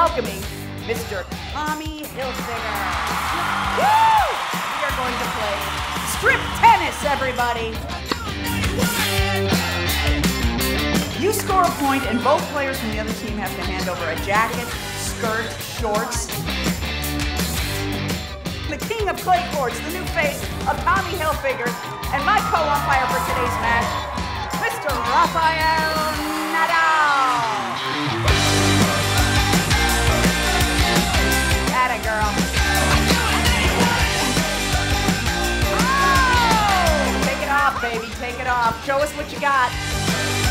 welcoming Mr. Tommy Hilfiger. Woo! We are going to play strip tennis, everybody. You score a point, and both players from the other team have to hand over a jacket, skirt, shorts. The king of clay courts, the new face of Tommy Hilfiger, and my co-umpire for today's match, Mr. Rafael Nadal. Atta girl. Oh! Take it off, baby, take it off. Show us what you got.